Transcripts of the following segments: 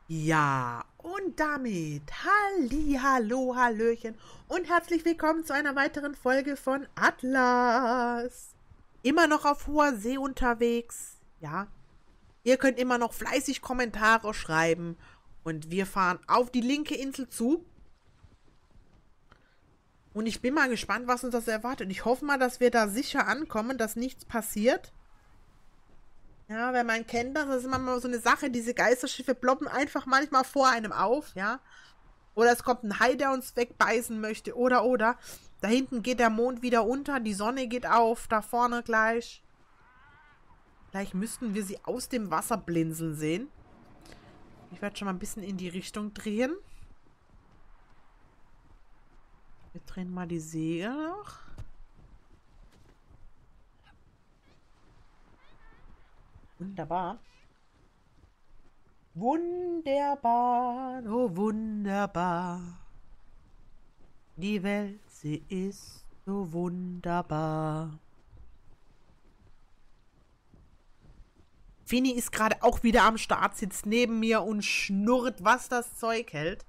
Ja, und damit Hallo, Hallöchen und herzlich willkommen zu einer weiteren Folge von Atlas. Immer noch auf hoher See unterwegs, ja. Ihr könnt immer noch fleißig Kommentare schreiben und wir fahren auf die linke Insel zu. Und ich bin mal gespannt, was uns das erwartet. Ich hoffe mal, dass wir da sicher ankommen, dass nichts passiert. Ja, wenn man kennt das, ist immer mal so eine Sache, diese Geisterschiffe ploppen einfach manchmal vor einem auf, ja. Oder es kommt ein Hai, der uns wegbeißen möchte, oder. Da hinten geht der Mond wieder unter, die Sonne geht auf, da vorne gleich. Gleich müssten wir sie aus dem Wasser blinzeln sehen. Ich werde schon mal ein bisschen in die Richtung drehen. Wir drehen mal die Segel noch. Wunderbar. Wunderbar, oh wunderbar. Die Welt, sie ist so wunderbar. Fini ist gerade auch wieder am Start, sitzt neben mir und schnurrt, was das Zeug hält.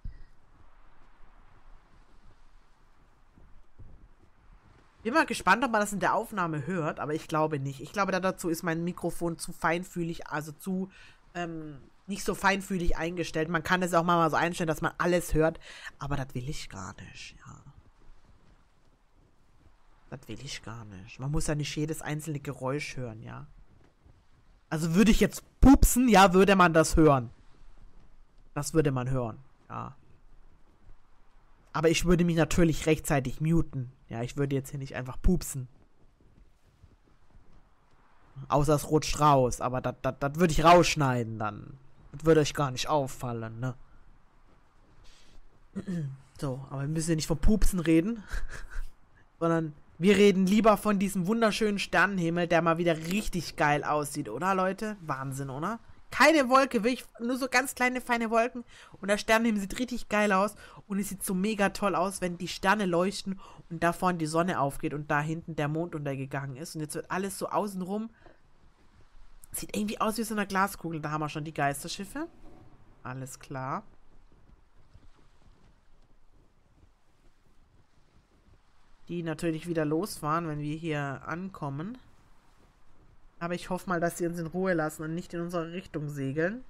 Bin mal gespannt, ob man das in der Aufnahme hört, aber ich glaube nicht. Ich glaube, dazu ist mein Mikrofon zu feinfühlig, also zu nicht so feinfühlig eingestellt. Man kann es auch mal so einstellen, dass man alles hört, aber das will ich gar nicht, ja. Das will ich gar nicht. Man muss ja nicht jedes einzelne Geräusch hören, ja. Also würde ich jetzt pupsen, ja, würde man das hören. Das würde man hören, ja. Aber ich würde mich natürlich rechtzeitig muten. Ja, ich würde jetzt hier nicht einfach pupsen. Außer es rutscht raus. Aber das würde ich rausschneiden dann. Das würde euch gar nicht auffallen, ne? So, aber wir müssen ja nicht von Pupsen reden. Sondern wir reden lieber von diesem wunderschönen Sternenhimmel, der mal wieder richtig geil aussieht, oder Leute? Wahnsinn, oder? Keine Wolke, wirklich nur so ganz kleine, feine Wolken. Und der Sternenhimmel sieht richtig geil aus. Und es sieht so mega toll aus, wenn die Sterne leuchten und da vorne die Sonne aufgeht und da hinten der Mond untergegangen ist. Und jetzt wird alles so außenrum. Sieht irgendwie aus wie so eine Glaskugel. Da haben wir schon die Geisterschiffe. Alles klar. Die natürlich wieder losfahren, wenn wir hier ankommen. Aber ich hoffe mal, dass sie uns in Ruhe lassen und nicht in unsere Richtung segeln.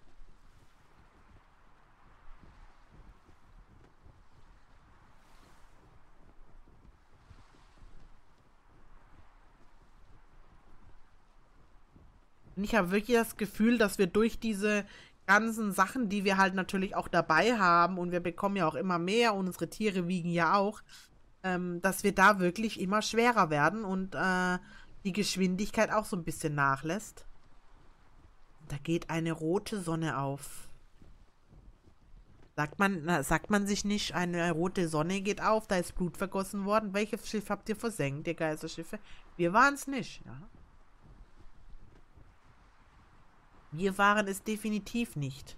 Und ich habe wirklich das Gefühl, dass wir durch diese ganzen Sachen, die wir halt natürlich auch dabei haben, und wir bekommen ja auch immer mehr und unsere Tiere wiegen ja auch, dass wir da wirklich immer schwerer werden und die Geschwindigkeit auch so ein bisschen nachlässt. Da geht eine rote Sonne auf. Sagt man sich nicht, eine rote Sonne geht auf, da ist Blut vergossen worden? Welches Schiff habt ihr versenkt, ihr Geisterschiffe? Wir waren es nicht, ja. Wir waren es definitiv nicht.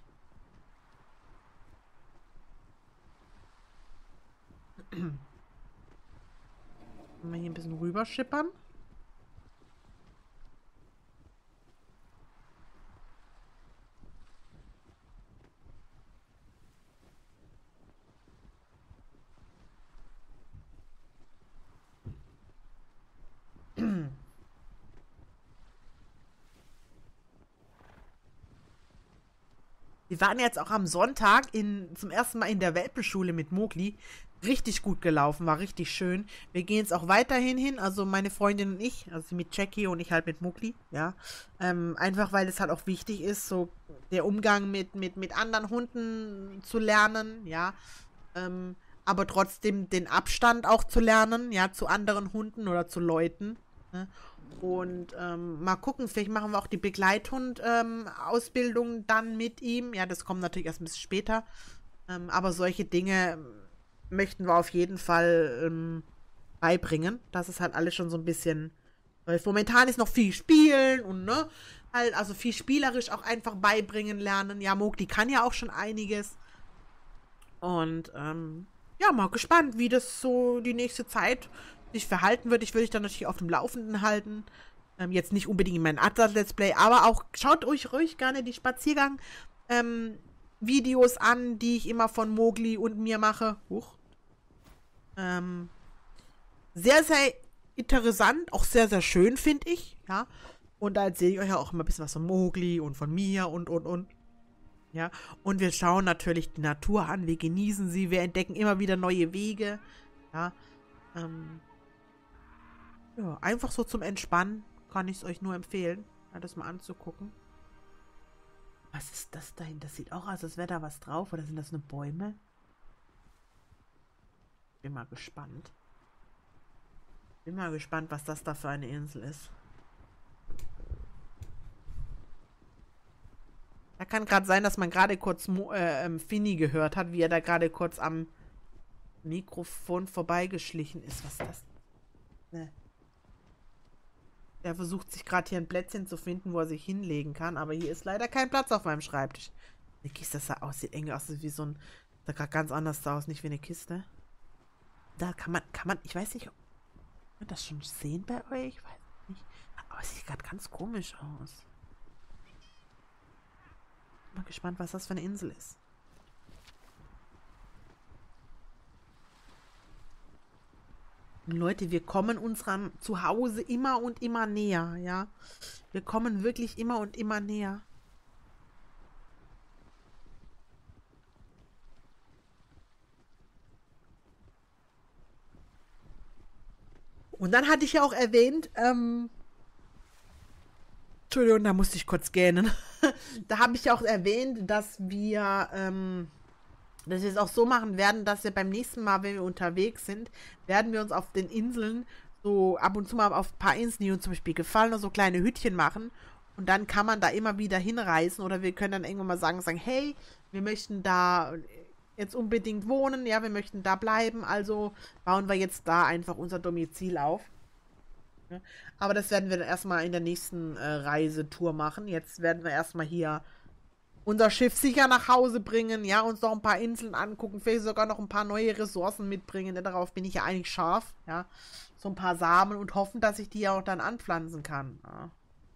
Mal hier ein bisschen rüberschippern. Wir waren jetzt auch am Sonntag zum ersten Mal in der Welpenschule mit Mowgli. Richtig gut gelaufen, war richtig schön. Wir gehen jetzt auch weiterhin hin, also meine Freundin und ich, also mit Jackie und ich halt mit Mowgli, ja. Einfach weil es halt auch wichtig ist, so der Umgang mit anderen Hunden zu lernen, ja. Aber trotzdem den Abstand auch zu lernen, ja, zu anderen Hunden oder zu Leuten, ne? Und mal gucken, vielleicht machen wir auch die Begleithund-Ausbildung dann mit ihm. Ja, das kommt natürlich erst ein bisschen später. Aber solche Dinge möchten wir auf jeden Fall beibringen. Das ist halt alles schon so ein bisschen. Weil momentan ist noch viel Spielen und ne, halt, also viel spielerisch auch einfach beibringen lernen. Ja, Mowgli kann ja auch schon einiges. Und ja, mal gespannt, wie das so die nächste Zeit sich verhalten wird. Ich würde dich dann natürlich auf dem Laufenden halten. Jetzt nicht unbedingt in mein Atlas-Let's Play, aber auch schaut euch ruhig gerne die Spaziergang Videos an, die ich immer von Mowgli und mir mache. Huch. Ähm, sehr, sehr interessant, auch sehr, sehr schön, finde ich, ja. Und da erzähle ich euch ja auch immer ein bisschen was von Mowgli und von mir und. Ja, und wir schauen natürlich die Natur an, wir genießen sie, wir entdecken immer wieder neue Wege. Ja, ja, einfach so zum Entspannen kann ich es euch nur empfehlen, ja, das mal anzugucken. Was ist das dahin? Das sieht auch aus, als wäre da was drauf. Oder sind das nur Bäume? Bin mal gespannt. Bin mal gespannt, was das da für eine Insel ist. Da kann gerade sein, dass man gerade kurz Finny gehört hat, wie er da gerade kurz am Mikrofon vorbeigeschlichen ist. Was ist das? Ne. Der versucht sich gerade hier ein Plätzchen zu finden, wo er sich hinlegen kann, aber hier ist leider kein Platz auf meinem Schreibtisch. Eine Kiste, das sah aus, sieht eng aus, wie so ein, sah gerade ganz anders aus, nicht wie eine Kiste. Da kann man, ich weiß nicht, ob man das schon sehen bei euch, ich weiß nicht, aber es sieht gerade ganz komisch aus. Bin mal gespannt, was das für eine Insel ist. Und Leute, wir kommen unserem Zuhause immer und immer näher, ja. Wir kommen wirklich immer und immer näher. Und dann hatte ich ja auch erwähnt, Entschuldigung, da musste ich kurz gähnen. Da habe ich ja auch erwähnt, dass wir es auch so machen werden, dass wir beim nächsten Mal, wenn wir unterwegs sind, werden wir uns auf den Inseln so ab und zu mal auf ein paar Inseln, die uns zum Beispiel gefallen, oder so kleine Hütchen machen. Und dann kann man da immer wieder hinreisen oder wir können dann irgendwann mal sagen, hey, wir möchten da jetzt unbedingt wohnen, ja, wir möchten da bleiben, also bauen wir jetzt da einfach unser Domizil auf. Ja. Aber das werden wir dann erstmal in der nächsten Reisetour machen. Jetzt werden wir erstmal hier unser Schiff sicher nach Hause bringen, ja, uns noch ein paar Inseln angucken, vielleicht sogar noch ein paar neue Ressourcen mitbringen, denn darauf bin ich ja eigentlich scharf, ja, so ein paar Samen und hoffen, dass ich die ja auch dann anpflanzen kann, ja.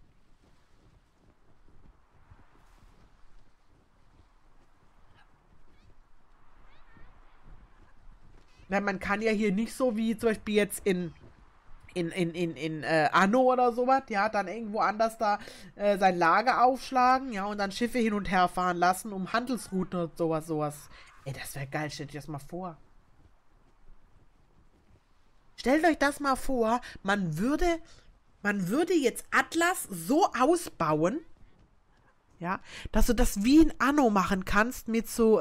Weil man kann ja hier nicht so wie zum Beispiel jetzt in Anno oder sowas, ja, dann irgendwo anders da sein Lager aufschlagen, ja, und dann Schiffe hin und her fahren lassen, um Handelsrouten und sowas. Ey, das wäre geil, stellt euch das mal vor. Stellt euch das mal vor, man würde jetzt Atlas so ausbauen, ja, dass du das wie in Anno machen kannst mit so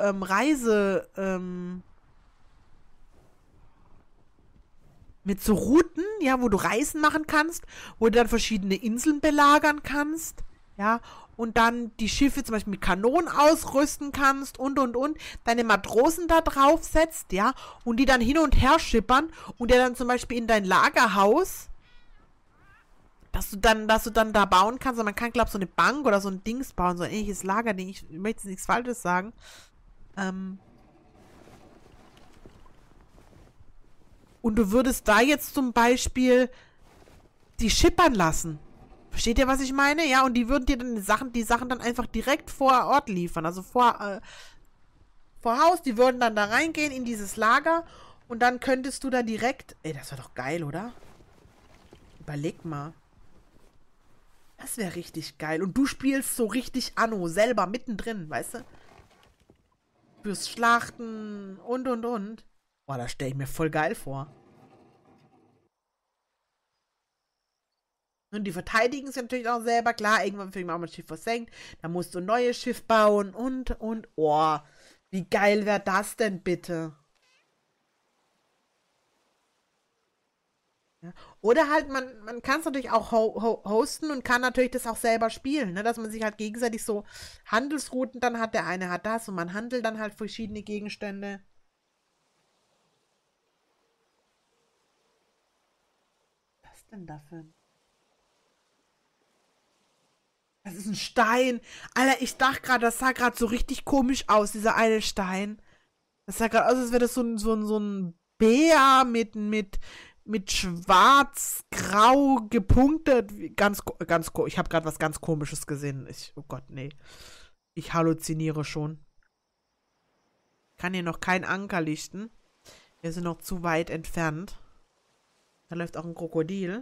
mit so Routen, ja, wo du Reisen machen kannst, wo du dann verschiedene Inseln belagern kannst, ja, und dann die Schiffe zum Beispiel mit Kanonen ausrüsten kannst und, deine Matrosen da drauf setzt, ja, und die dann hin und her schippern und dir dann zum Beispiel in dein Lagerhaus, dass du dann da bauen kannst, und man kann, glaube ich, so eine Bank oder so ein Dings bauen, so ein ähnliches Lagerding, ich möchte jetzt nichts Falsches sagen, und du würdest da jetzt zum Beispiel die schippern lassen. Versteht ihr, was ich meine? Ja, und die würden dir dann die Sachen dann einfach direkt vor Ort liefern. Also vor Haus, die würden dann da reingehen in dieses Lager und dann könntest du da direkt. Ey, das wäre doch geil, oder? Überleg mal. Das wäre richtig geil. Und du spielst so richtig Anno selber mittendrin, weißt du? Fürs Schlachten und. Boah, das stelle ich mir voll geil vor. Und die verteidigen sich natürlich auch selber. Klar, irgendwann fängt man auch mal ein Schiff versenkt. Dann musst du ein neues Schiff bauen und. Oh, wie geil wäre das denn bitte? Ja. Oder halt, man kann es natürlich auch hosten und kann natürlich das auch selber spielen, ne? Dass man sich halt gegenseitig so Handelsrouten dann hat. Der eine hat das und man handelt dann halt verschiedene Gegenstände. Was denn dafür? Das ist ein Stein. Alter, ich dachte gerade, das sah gerade so richtig komisch aus, dieser eine Stein. Das sah gerade aus, als wäre das so ein Bär mit schwarz-grau gepunktet. Ich habe gerade was ganz Komisches gesehen. Oh Gott, nee. Ich halluziniere schon. Kann hier noch kein Anker lichten. Wir sind noch zu weit entfernt. Da läuft auch ein Krokodil.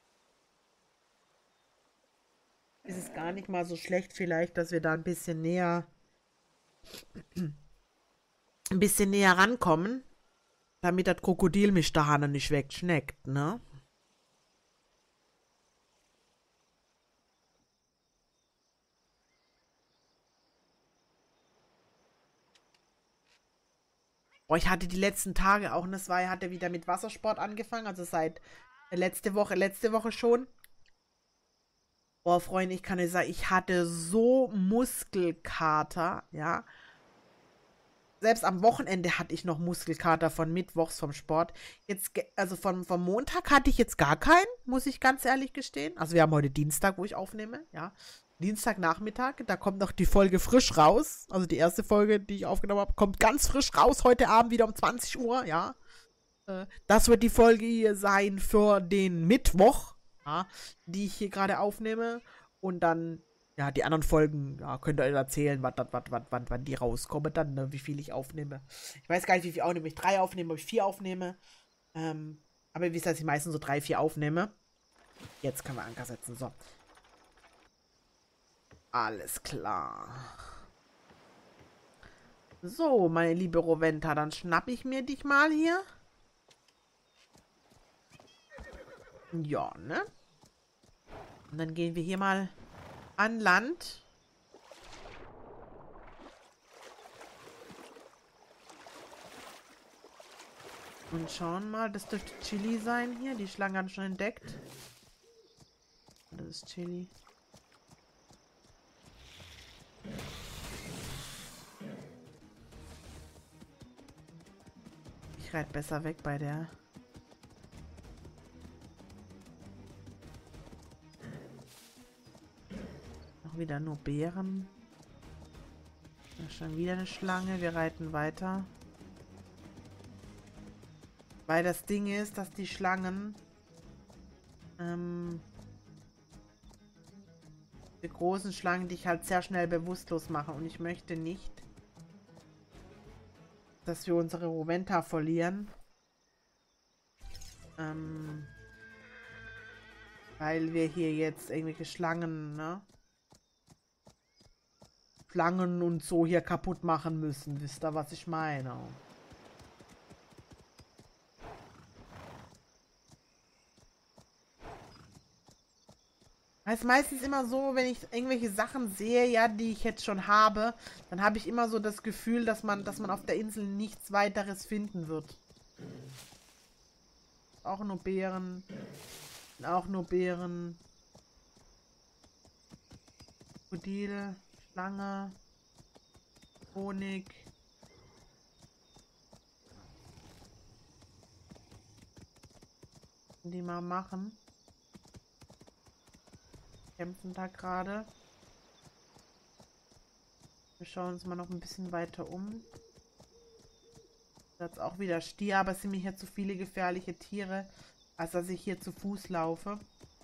Ist es gar nicht mal so schlecht vielleicht, dass wir da ein bisschen näher rankommen, damit das Krokodil mich da nicht wegschneckt, ne? Boah, ich hatte die letzten Tage auch, und das war, hat er wieder mit Wassersport angefangen, also seit letzte Woche schon. Boah, Freunde, ich kann dir sagen, ich hatte so Muskelkater, ja. Selbst am Wochenende hatte ich noch Muskelkater von Mittwochs vom Sport. Jetzt, also vom Montag hatte ich jetzt gar keinen, muss ich ganz ehrlich gestehen. Also wir haben heute Dienstag, wo ich aufnehme, ja. Dienstagnachmittag, da kommt noch die Folge frisch raus. Also die erste Folge, die ich aufgenommen habe, kommt ganz frisch raus, heute Abend wieder um 20 Uhr, ja. Das wird die Folge hier sein für den Mittwoch, ja, die ich hier gerade aufnehme. Und dann, ja, die anderen Folgen, ja, könnt ihr euch erzählen, wann die rauskommen, dann, ne, wie viel ich aufnehme. Ich weiß gar nicht, wie viel ich aufnehme. Ob ich 3 aufnehme, ob ich 4 aufnehme. Aber ihr wisst, dass ich meistens so 3, 4 aufnehme. Jetzt können wir Anker setzen, so. Alles klar. So, meine liebe Rowenta, dann schnapp ich mir dich mal hier. Ja, ne? Und dann gehen wir hier mal an Land. Und schauen mal, das dürfte Chili sein hier. Die Schlange hat schon entdeckt. Das ist Chili. Ich reite besser weg bei der. Noch wieder nur Beeren. Da ist schon wieder eine Schlange. Wir reiten weiter. Weil das Ding ist, dass die Schlangen die großen Schlangen dich halt sehr schnell bewusstlos machen. Und ich möchte nicht, dass wir unsere Rowenta verlieren. Weil wir hier jetzt irgendwelche Schlangen, ne? Schlangen und so hier kaputt machen müssen. Wisst ihr, was ich meine? Es ist meistens immer so, wenn ich irgendwelche Sachen sehe, ja, die ich jetzt schon habe, dann habe ich immer so das Gefühl, dass man auf der Insel nichts weiteres finden wird. Auch nur Beeren. Auch nur Beeren. Krokodil, Schlange, Honig. Die mal machen. Kämpfen da gerade. Wir schauen uns mal noch ein bisschen weiter um. Jetzt auch wieder Stier, aber es sind mir hier zu viele gefährliche Tiere, als dass ich hier zu Fuß laufe.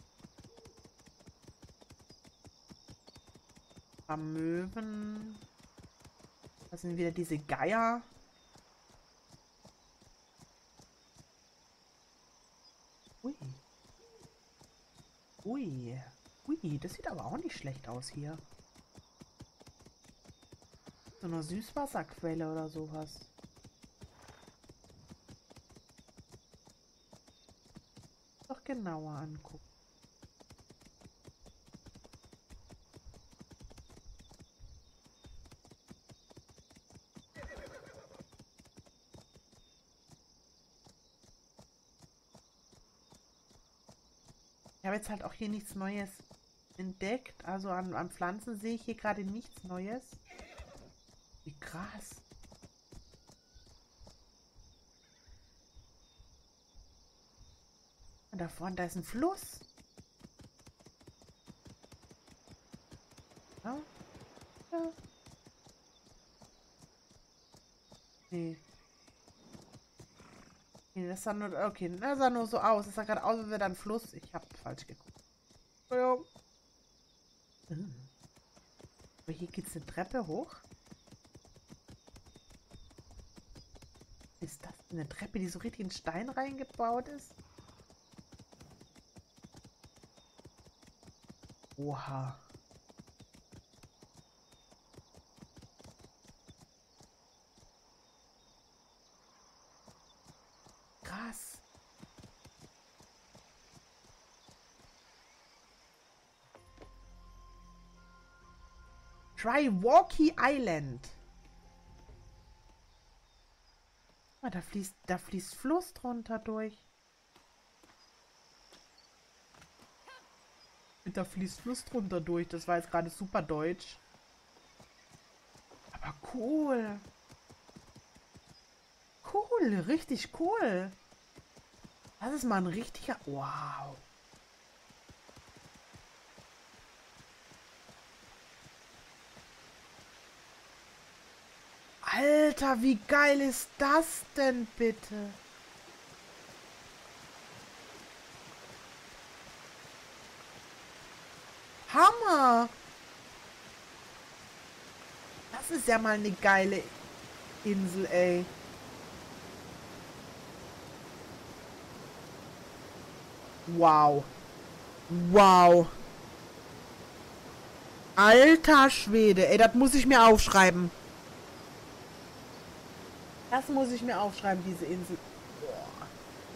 Möwen. Das sind wieder diese Geier. Ui. Ui. Ui, das sieht aber auch nicht schlecht aus hier. So eine Süßwasserquelle oder sowas. Doch genauer angucken. Ich habe jetzt halt auch hier nichts Neues entdeckt. Also an Pflanzen sehe ich hier gerade nichts Neues. Wie krass. Und da vorne, da ist ein Fluss. Ja? Ja. Nee. Nee, das sah nur, okay, das sah nur so aus. Das sah gerade aus, als wäre da ein Fluss. Ich habe falsch geguckt. Entschuldigung. Aber hier geht's eine Treppe hoch. Ist das eine Treppe, die so richtig in Stein reingebaut ist? Oha. Krass. Triwalkie Island. Ah, da fließt Fluss drunter durch. Da fließt Fluss drunter durch. Das war jetzt gerade super deutsch. Aber cool. Cool, richtig cool. Das ist mal ein richtiger... Wow. Alter, wie geil ist das denn bitte? Hammer! Das ist ja mal eine geile Insel, ey. Wow. Wow. Alter Schwede, ey, das muss ich mir aufschreiben. Das muss ich mir aufschreiben, diese Insel. Boah.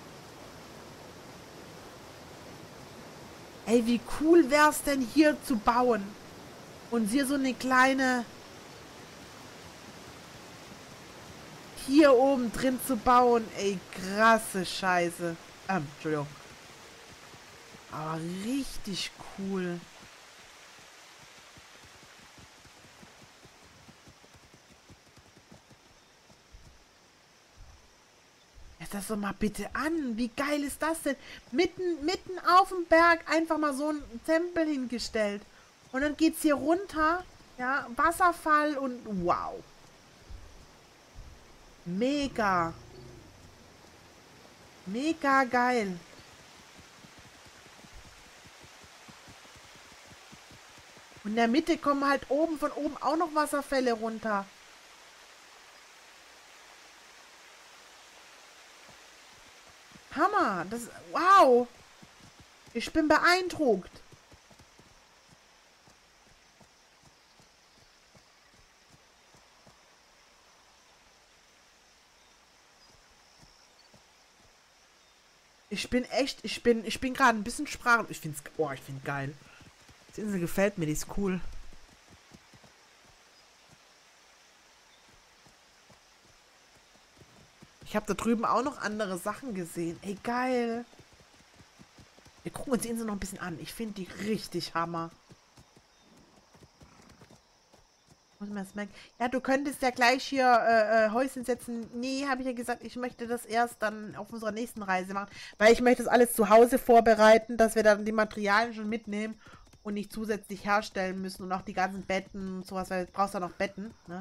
Ey, wie cool wär's denn hier zu bauen? Und hier so eine kleine... Hier oben drin zu bauen. Ey, krasse Scheiße. Entschuldigung. Aber richtig cool. Jetzt das doch mal bitte an. Wie geil ist das denn? Mitten auf dem Berg einfach mal so ein Tempel hingestellt. Und dann geht's hier runter. Ja, Wasserfall und wow. Mega. Mega geil. Und in der Mitte kommen halt von oben auch noch Wasserfälle runter. Hammer. Das, wow. Ich bin beeindruckt. Ich bin gerade ein bisschen sprachlos. Ich finde geil. Die Insel gefällt mir, die ist cool. Ich habe da drüben auch noch andere Sachen gesehen. Ey, geil. Wir gucken uns die Insel noch ein bisschen an. Ich finde die richtig Hammer. Muss man das merken? Ja, du könntest ja gleich hier Häuschen setzen. Nee, habe ich ja gesagt, ich möchte das erst dann auf unserer nächsten Reise machen. Weil ich möchte das alles zu Hause vorbereiten, dass wir dann die Materialien schon mitnehmen und nicht zusätzlich herstellen müssen. Und auch die ganzen Betten und sowas, weil du brauchst ja noch Betten. Ne?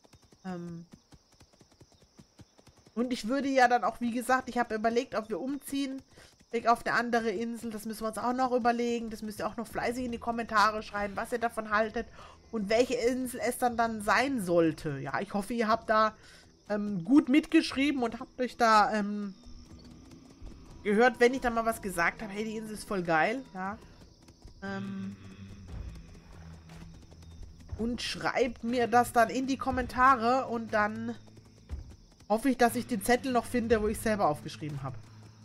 Und ich würde ja dann auch, wie gesagt, ich habe überlegt, ob wir umziehen. Weg auf eine andere Insel. Das müssen wir uns auch noch überlegen. Das müsst ihr auch noch fleißig in die Kommentare schreiben, was ihr davon haltet. Und welche Insel es dann sein sollte. Ja, ich hoffe, ihr habt da gut mitgeschrieben und habt euch da gehört, wenn ich da mal was gesagt habe. Hey, die Insel ist voll geil. Ja. Und schreibt mir das dann in die Kommentare und dann hoffe ich, dass ich den Zettel noch finde, wo ich selber aufgeschrieben habe.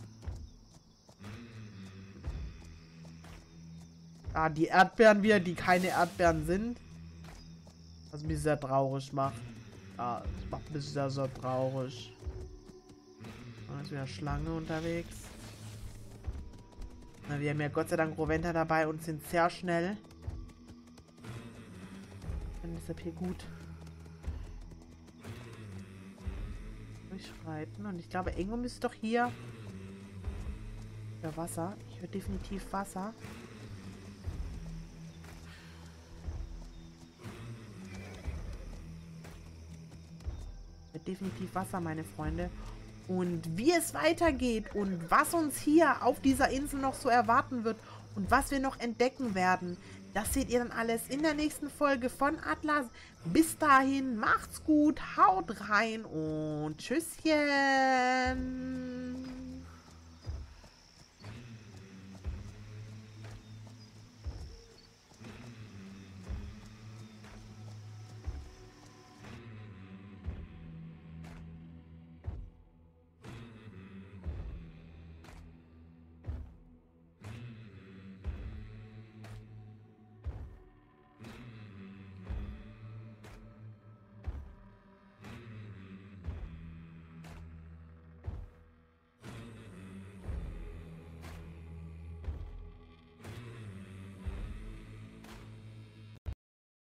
Ah, die Erdbeeren wieder, die keine Erdbeeren sind. Was mich sehr traurig macht. Ah, das macht mich sehr, sehr traurig. Da ist wieder Schlange unterwegs. Na, wir haben ja Gott sei Dank Roventa dabei und sind sehr schnell. Dann ist das hier gut. Durchschreiten. Und ich glaube, irgendwo müsste doch hier... Ja, Wasser. Ich höre definitiv Wasser. Definitiv Wasser, meine Freunde. Und wie es weitergeht und was uns hier auf dieser Insel noch so erwarten wird und was wir noch entdecken werden, Das seht ihr dann alles in der nächsten Folge von Atlas. Bis dahin, macht's gut, haut rein und tschüsschen.